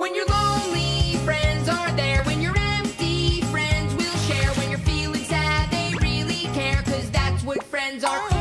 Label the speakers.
Speaker 1: When you're lonely, friends are there. When you're empty, friends will share. When you're feeling sad, they really care, 'cause that's what friends are for.